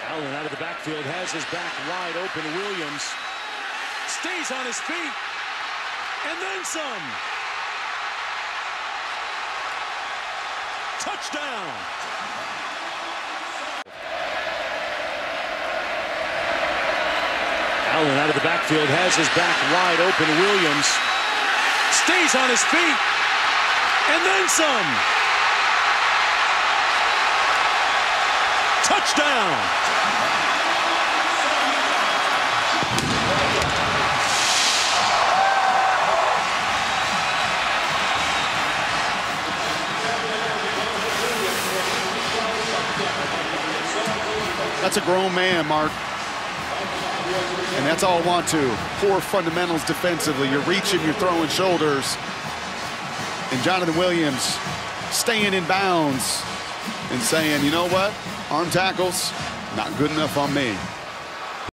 Allen out of the backfield has his back wide open. Williams stays on his feet and then some. Touchdown. Allen out of the backfield has his back wide open. Williams stays on his feet and then some. Touchdown. That's a grown man, Mark. And that's all I want to. Poor fundamentals defensively. You're reaching, you're throwing shoulders. And Johnathan Williams staying in bounds and saying, you know what? Arm tackles, not good enough on me.